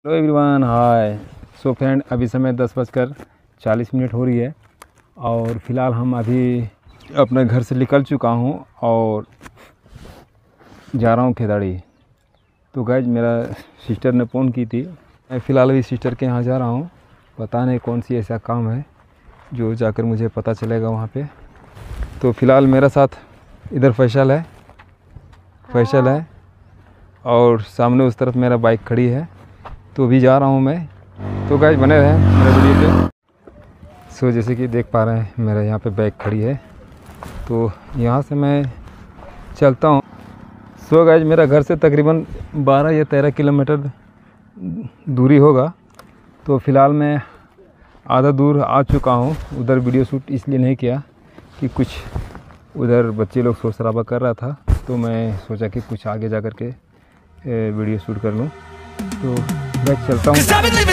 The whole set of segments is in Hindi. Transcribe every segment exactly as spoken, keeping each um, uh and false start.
Hello everyone, hi. So friend, अभी समय दस बजकर चालीस मिनट हो रही है और फ़िलहाल हम अभी अपने घर से निकल चुका हूँ और जा रहा हूँ खेदाड़ी। तो गाइज, मेरा सिस्टर ने फ़ोन की थी। मैं फ़िलहाल अभी सिस्टर के यहाँ जा रहा हूँ। पता नहीं कौन सी ऐसा काम है जो जाकर मुझे पता चलेगा वहाँ पे। तो फ़िलहाल मेरे साथ इधर फैसल है फैसल है और सामने उस तरफ मेरा बाइक खड़ी है। तो अभी जा रहा हूँ मैं। तो गाइस, बने रहें मेरे वीडियो पे। सो जैसे कि देख पा रहे हैं, मेरा यहाँ पे बाइक खड़ी है, तो यहाँ से मैं चलता हूँ। सो गाइस, मेरा घर से तकरीबन बारह या तेरह किलोमीटर दूरी होगा। तो फ़िलहाल मैं आधा दूर आ चुका हूँ। उधर वीडियो शूट इसलिए नहीं किया कि कुछ उधर बच्चे लोग शोर शराबा कर रहा था, तो मैं सोचा कि कुछ आगे जा कर के वीडियो शूट कर लूँ। तो मैं चलता हूँ।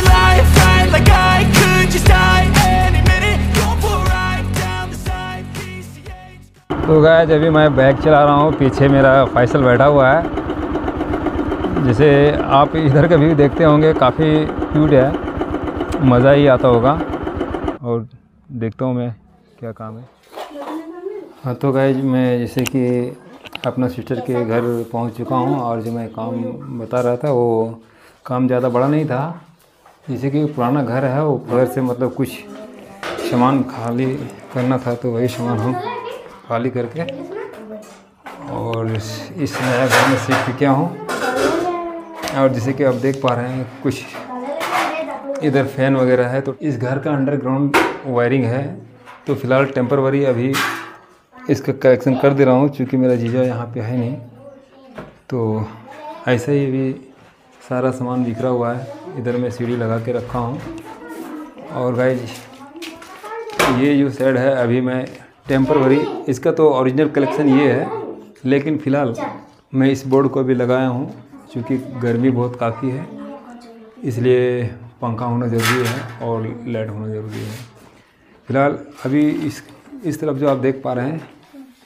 तो गाइस, अभी मैं बाइक चला रहा हूँ, पीछे मेरा फैसल बैठा हुआ है। जैसे आप इधर का व्यू देखते होंगे, काफ़ी क्यूट है, मज़ा ही आता होगा। और देखता हूँ मैं क्या काम है। हाँ, तो गाइस, मैं जैसे कि अपना सिस्टर के घर पहुँच चुका हूँ और जो मैं काम बता रहा था वो काम ज़्यादा बड़ा नहीं था। जैसे कि पुराना घर है, वो घर से मतलब कुछ सामान खाली करना था, तो वही सामान हम खाली करके और इस नया घर में शिफ्ट किया हूँ। और जैसे कि आप देख पा रहे हैं, कुछ इधर फैन वगैरह है। तो इस घर का अंडरग्राउंड वायरिंग है। तो फ़िलहाल टेम्परवरी अभी इसका करेक्शन कर दे रहा हूँ, क्योंकि मेरा जीजा यहाँ पे है नहीं। तो ऐसे ही अभी सारा सामान बिखरा हुआ है। इधर मैं सीढ़ी लगा के रखा हूँ। और गाइज, ये जो सेट है अभी मैं टेम्परवरी, इसका तो ओरिजिनल कलेक्शन ये है, लेकिन फ़िलहाल मैं इस बोर्ड को भी लगाया हूँ, क्योंकि गर्मी बहुत काफ़ी है, इसलिए पंखा होना ज़रूरी है और लाइट होना ज़रूरी है। फ़िलहाल अभी इस इस तरफ जो आप देख पा रहे हैं,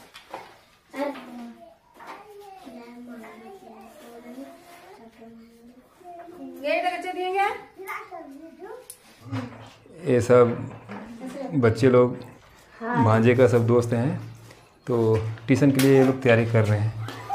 ये सब बच्चे लोग, भांजे का सब दोस्त हैं। तो ट्यूशन के लिए ये लोग तैयारी कर रहे हैं।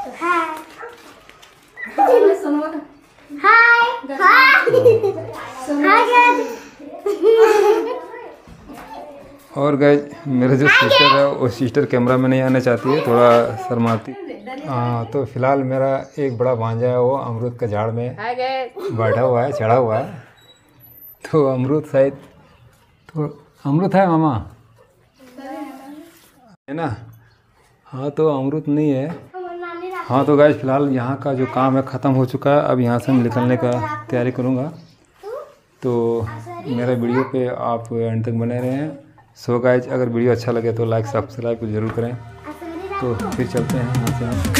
और गाइस, मेरे जो सिस्टर है वो सिस्टर कैमरा में नहीं आना चाहती है, थोड़ा शर्माती। हाँ, तो फिलहाल मेरा एक बड़ा भांजा है, वो अमरूद का झाड़ में बैठा हुआ है, चढ़ा हुआ है। तो अमरूद शायद, तो अमरूद है मामा, है ना? हाँ, तो अमरूद नहीं है। हाँ, तो गाइस, फिलहाल यहाँ का जो काम है ख़त्म हो चुका है। अब यहाँ से मैं निकलने का तैयारी करूँगा। तो मेरा वीडियो पे आप एंड तक बने रहें। सो गाइस, अगर वीडियो अच्छा लगे तो लाइक सब्सक्राइब ज़रूर करें। तो फिर चलते हैं यहाँ से हम।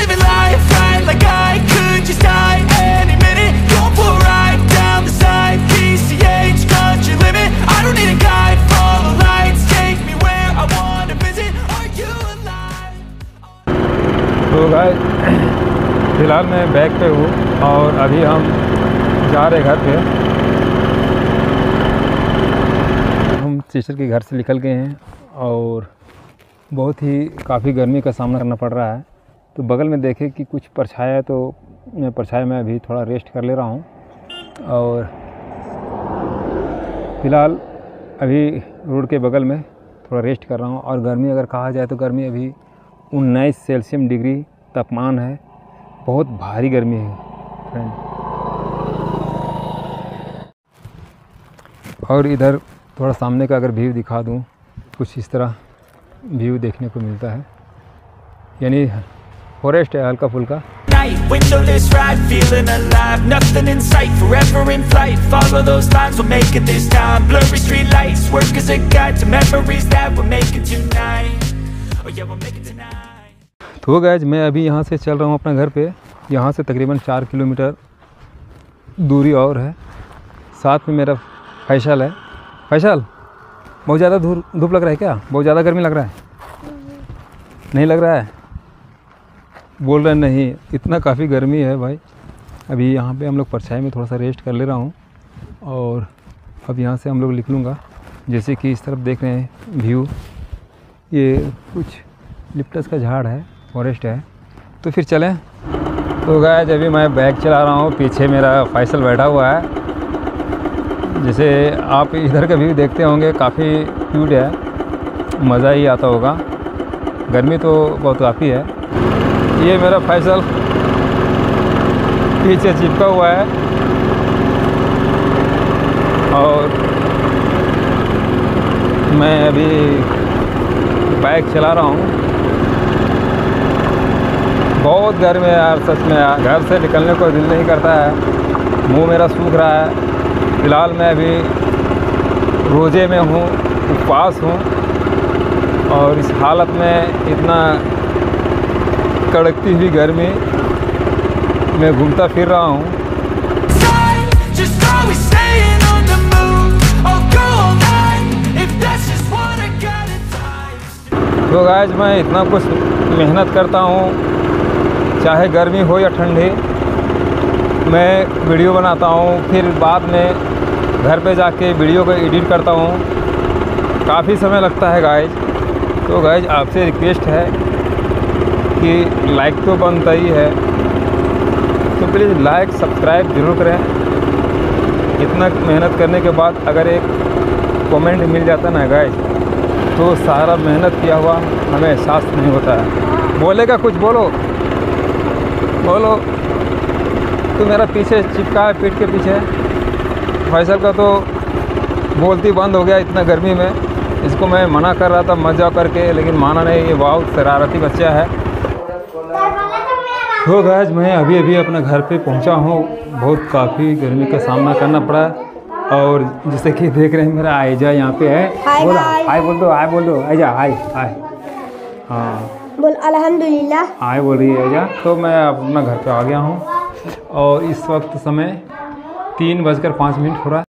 तो गाइस, फिलहाल मैं बैक पे हूँ और अभी हम जा रहे घर पे। हम सिस्टर के घर से निकल गए हैं और बहुत ही काफ़ी गर्मी का सामना करना पड़ रहा है। तो बगल में देखे कि कुछ परछाया है, तो मैं परछाया में अभी थोड़ा रेस्ट कर ले रहा हूँ। और फ़िलहाल अभी रोड के बगल में थोड़ा रेस्ट कर रहा हूँ। और गर्मी अगर कहा जाए तो गर्मी अभी उन्नीस सेल्सियस डिग्री तापमान है। बहुत भारी गर्मी है फ्रेंड। और इधर थोड़ा सामने का अगर व्यू दिखा दूँ, कुछ इस तरह व्यू देखने को मिलता है, यानी फॉरेस्ट है हल्का फुल्का। Windowless ride, feeling alive, nothing in sight, forever in flight. Follow those lines, we'll make it this time. Blurry street lights, work as a guide to memories that we'll make it tonight. Oh yeah, we'll make it tonight. तो गाइस, मैं अभी यहाँ से चल रहा हूँ अपना घर पे। यहाँ से तकरीबन चार किलोमीटर दूरी और है। साथ में मेरा फैसल है। फैसल, बहुत ज़्यादा धूप धूप लग रहा है क्या? बहुत ज़्यादा गर्मी लग रहा है? नहीं लग रहा है? बोल रहे नहीं, इतना काफ़ी गर्मी है भाई। अभी यहाँ पे हम लोग परछाई में थोड़ा सा रेस्ट कर ले रहा हूँ और अब यहाँ से हम लोग निकलूँगा। जैसे कि इस तरफ देख रहे हैं व्यू, ये कुछ लिप्टस का झाड़ है, फॉरेस्ट है। तो फिर चलें। तो गाइस अभी मैं बाइक चला रहा हूँ, पीछे मेरा फैसल बैठा हुआ है। जैसे आप इधर का व्यू देखते होंगे, काफ़ी क्यूट है, मज़ा ही आता होगा। गर्मी तो बहुत काफ़ी है। ये मेरा फैसल पीछे चिपका हुआ है और मैं अभी बाइक चला रहा हूँ। बहुत गर्मी है यार, सच में यार, घर से निकलने को दिल नहीं करता है। मुंह मेरा सूख रहा है। फ़िलहाल मैं अभी रोज़े में हूँ, उपवास हूँ और इस हालत में इतना कड़कती हुई गर्मी में घूमता फिर रहा हूँ। तो गाइस मैं इतना कुछ मेहनत करता हूँ, चाहे गर्मी हो या ठंडी, मैं वीडियो बनाता हूँ, फिर बाद में घर पे जाके वीडियो को एडिट करता हूँ। काफ़ी समय लगता है गाइस। तो गाइस आपसे रिक्वेस्ट है कि लाइक तो बनता ही है, तो प्लीज़ लाइक सब्सक्राइब ज़रूर करें। इतना मेहनत करने के बाद अगर एक कमेंट मिल जाता ना गाइस, तो सारा मेहनत किया हुआ हमें एहसास नहीं होता है। बोलेगा कुछ, बोलो बोलो। तो मेरा पीछे चिपका है, पीठ के पीछे फैसल का तो बोलती बंद हो गया इतना गर्मी में। इसको मैं मना कर रहा था मत जाओ करके, लेकिन माना नहीं। ये बहुत शरारती बच्चा है। तो गाइस मैं अभी अभी अपने घर पे पहुंचा हूँ। बहुत काफ़ी गर्मी का सामना करना पड़ा और जैसे कि देख रहे हैं मेरा आयजा यहाँ पे है। बोला हाय बोल दो, हाय बोल दो आयजा, हाय हाय। हाँ बोल अल्हम्दुलिल्लाह, हाय बोल रही है आयजा। तो मैं अपना घर पे आ गया हूँ और इस वक्त समय तीन बजकर पाँच मिनट हो रहा है।